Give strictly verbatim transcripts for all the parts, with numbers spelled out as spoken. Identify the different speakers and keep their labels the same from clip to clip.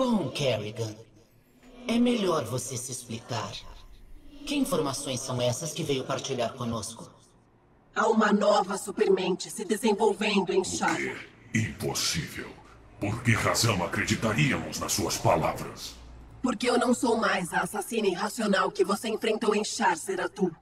Speaker 1: Bom, Kerrigan, é melhor você se explicar. Que informações são essas que veio partilhar conosco?
Speaker 2: Há uma nova supermente se desenvolvendo em Char.
Speaker 3: O quê? Impossível. Por que razão acreditaríamos nas suas palavras?
Speaker 2: Porque eu não sou mais a assassina irracional que você enfrentou em Char, Zeratul.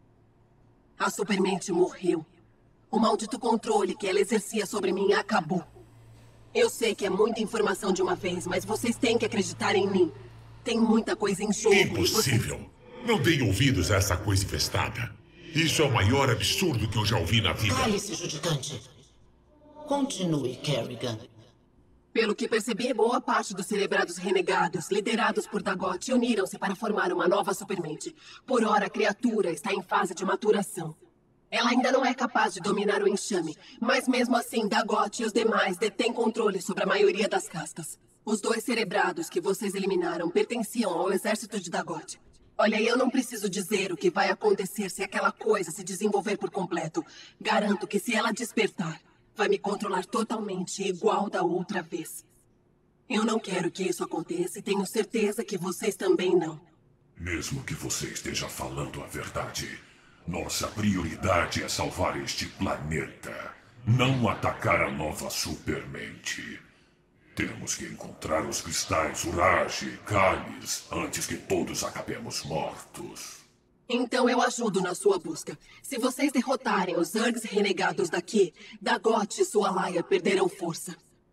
Speaker 2: A supermente morreu. O maldito controle que ela exercia sobre mim acabou. Eu sei que é muita informação de uma vez, mas vocês têm que acreditar em mim. Tem muita coisa em jogo.
Speaker 4: Impossível. Você... Não dei ouvidos a essa coisa infestada. Isso é o maior absurdo que eu já ouvi na vida.
Speaker 1: Cale-se, judicante. Continue, Kerrigan.
Speaker 2: Pelo que percebi, boa parte dos celebrados renegados, liderados por Dagoth, uniram-se para formar uma nova supermente. Por ora, a criatura está em fase de maturação. Ela ainda não é capaz de dominar o enxame, mas mesmo assim, Dagoth e os demais detêm controle sobre a maioria das castas. Os dois cerebrados que vocês eliminaram pertenciam ao exército de Dagoth. Olha, eu não preciso dizer o que vai acontecer se aquela coisa se desenvolver por completo. Garanto que se ela despertar, vai me controlar totalmente, igual da outra vez. Eu não quero que isso aconteça e tenho certeza que vocês também não.
Speaker 3: Mesmo que você esteja falando a verdade, nossa prioridade é salvar este planeta, não atacar a nova supermente. Temos que encontrar os cristais Uraj e Kalis antes que todos acabemos mortos.
Speaker 2: Então eu ajudo na sua busca. Se vocês derrotarem os Zergs renegados daqui, Dagoth e sua laia perderão força.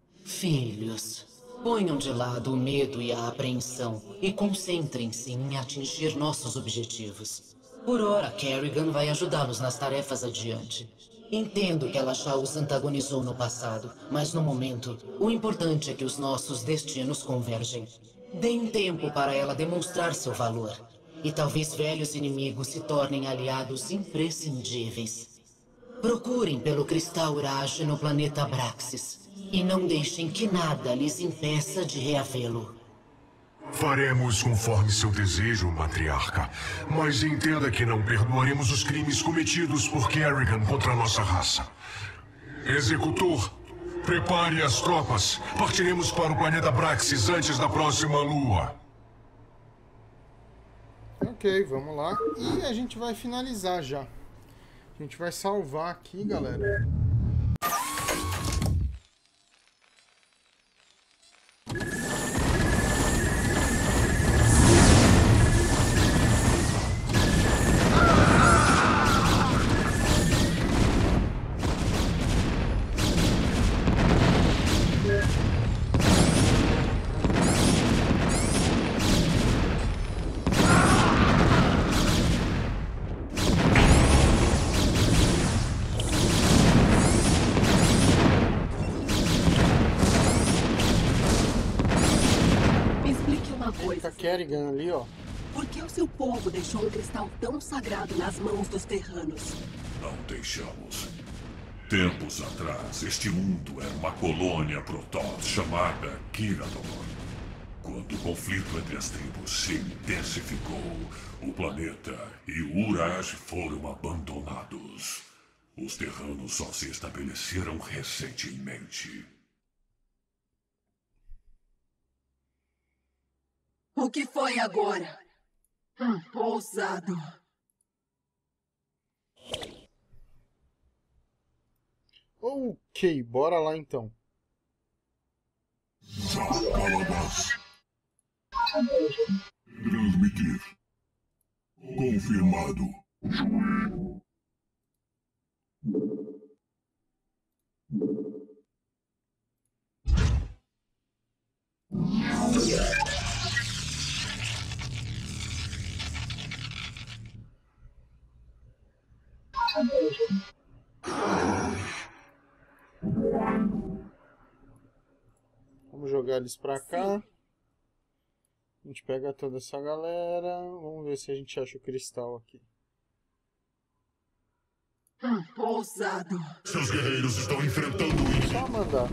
Speaker 1: Filhos, ponham de lado o medo e a apreensão e concentrem-se em atingir nossos objetivos. Por ora, Kerrigan vai ajudá-los nas tarefas adiante. Entendo que ela já os antagonizou no passado, mas no momento, o importante é que os nossos destinos convergem. Deem tempo para ela demonstrar seu valor. E talvez velhos inimigos se tornem aliados imprescindíveis. Procurem pelo cristal Uraj no planeta Abraxas. E não deixem que nada lhes impeça de reavê-lo.
Speaker 5: Faremos conforme seu desejo, matriarca. Mas entenda que não perdoaremos os crimes cometidos por Kerrigan contra a nossa raça. Executor, prepare as tropas. Partiremos para o planeta Abraxas antes da próxima lua.
Speaker 6: Ok, vamos lá. E a gente vai finalizar já. A gente vai salvar aqui, galera. Kerrigan ali, ó.
Speaker 2: Por que o seu povo deixou um cristal tão sagrado nas mãos dos terranos?
Speaker 3: Não deixamos. Tempos atrás, este mundo era uma colônia Protoss chamada Kirador. Quando o conflito entre as tribos se intensificou, o planeta e o Uraj foram abandonados. Os terranos só se estabeleceram recentemente.
Speaker 2: O que foi agora? Hum, ousado.
Speaker 6: Ok, bora lá então.
Speaker 3: Transmitir. Confirmado.
Speaker 6: Vamos jogar eles pra cá. A gente pega toda essa galera. Vamos ver se a gente acha o cristal aqui.
Speaker 2: Hum, ousado.
Speaker 3: Seus guerreiros estão enfrentando isso.
Speaker 6: Só mandar.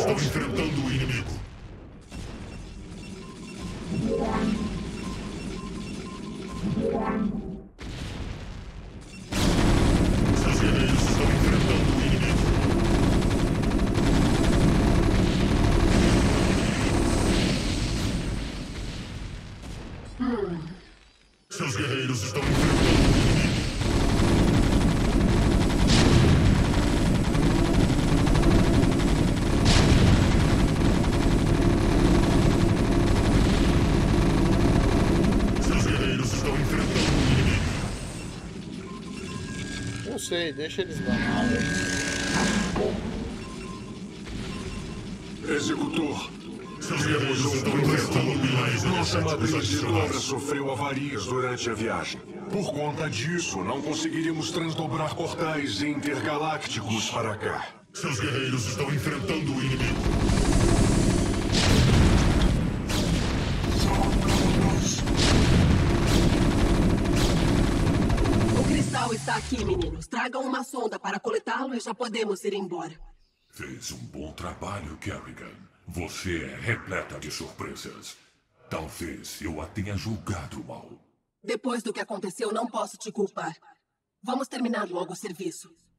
Speaker 4: estão enfrentando o inimigo. Seus guerreiros estão enfrentando o inimigo.
Speaker 2: Hum.
Speaker 4: Seus guerreiros estão enfrentando o inimigo. Seus guerreiros estão enfrentando o inimigo.
Speaker 6: Eu sei, deixa eles lá.
Speaker 5: Executor.
Speaker 4: Seus guerreiros estão enfrentando milhares de
Speaker 5: Nossa matriz de
Speaker 4: adicionais.
Speaker 5: dobra sofreu avarias durante a viagem. Por conta disso, não conseguiríamos transdobrar portais intergalácticos para cá.
Speaker 4: Seus guerreiros estão enfrentando o inimigo.
Speaker 2: O cristal está aqui, meninos. Tragam uma sonda para coletá-lo e já podemos ir embora.
Speaker 3: Fez um bom trabalho, Kerrigan. Você é repleta de surpresas. Talvez eu a tenha julgado mal.
Speaker 2: Depois do que aconteceu, não posso te culpar. Vamos terminar logo o serviço.